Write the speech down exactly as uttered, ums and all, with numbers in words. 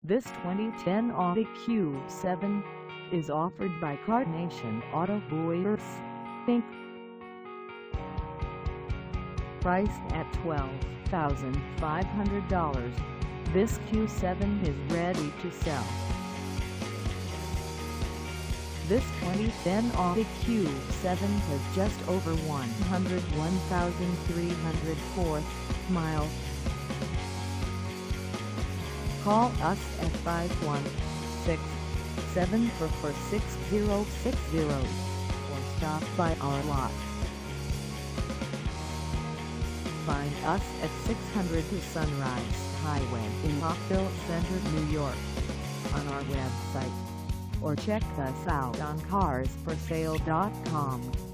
This twenty ten Audi Q seven is offered by CarNation AUTOBUYERS, Incorporated. Priced at twelve thousand five hundred dollars, this Q seven is ready to sell. This twenty ten Audi Q seven has just over one hundred one thousand three hundred four miles. Call us at five one six, seven four four, six zero six zero or stop by our lot. Find us at six hundred Sunrise Highway in Rockville Centre, New York, on our website, or check us out on cars for sale dot com.